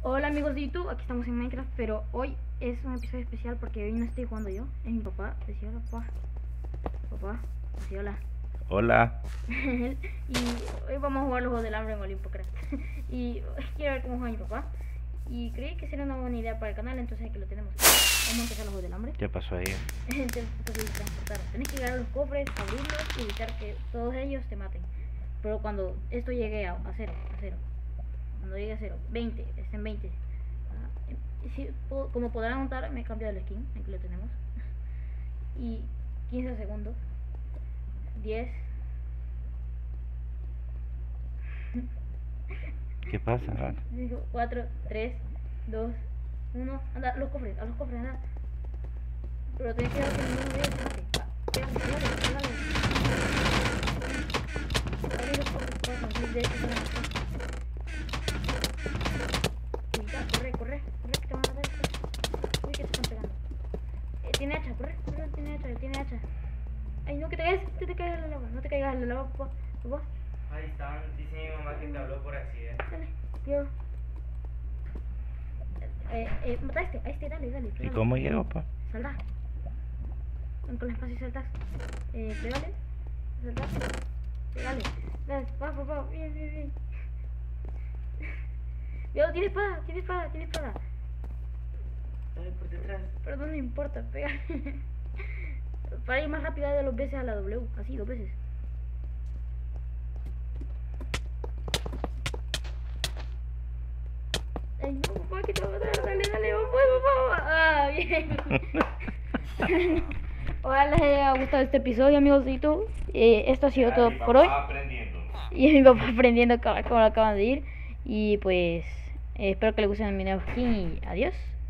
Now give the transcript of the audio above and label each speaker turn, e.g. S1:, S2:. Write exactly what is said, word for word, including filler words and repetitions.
S1: Hola amigos de YouTube, aquí estamos en Minecraft, pero hoy es un episodio especial porque hoy no estoy jugando yo, es mi papá. Decía hola, papá. Papá, decía hola.
S2: Hola.
S1: Y hoy vamos a jugar los Juegos del Hambre en Olimpo Craft. Y quiero ver cómo juega mi papá. Y creí que sería una buena idea para el canal, entonces aquí lo tenemos. Vamos a empezar los Juegos del Hambre.
S2: ¿Qué pasó ahí?
S1: Entonces, transportar. Tenés que llegar a los cofres, abrirlos y evitar que todos ellos te maten. Pero cuando esto llegue a, a cero, a cero. Cuando llegue a cero, veinte, está en veinte. Ah, si, como podrán notar, me he cambiado el skin, aquí lo tenemos. Y quince segundos. diez.
S2: ¿Qué pasa?
S1: cuatro, tres, dos, uno. Anda, los cofres, a los cofres, anda. Pero tenés que dar que ninguno de ellos te mate. Ah, pégale, pégale, pégale. Abre los cofres, para conseguir de estos. Corre, corre, corre, que te van a matar. Uy, que te están pegando. Eh, tiene hacha, corre, corre, tiene hacha, tiene hacha. Ay, no, que te caigas, que te caigas en la lava, no te caigas en la lava, papá, papá.
S3: Ahí están, dice mi mamá que te habló por accidente.
S1: Dale, yo. Eh, eh, mata a este, a este, dale, dale.
S2: ¿Y
S1: Pégale.
S2: cómo llego, pa?
S1: Salta. Ven con el espacio y saltas. Eh, pégale. Salta. Pégale. Dale, va, papá, bien, bien, bien. Yo, tiene espada, tiene espada, tiene espada.
S3: Dale por detrás.
S1: Pero no me importa, pégale. Para ir más rápido de dos veces a la W, así, dos veces. Ay, no, papá, que te va a matar, dale, dale, papá, papá, papá. Ah, bien. Ojalá les haya gustado este episodio, amigos de YouTube. Eh, esto ha sido todo por hoy.
S2: Aprendiendo.
S1: Y mi papá aprendiendo como, como lo acaban de ir. Y pues, eh, espero que les guste mi nuevo skin y adiós.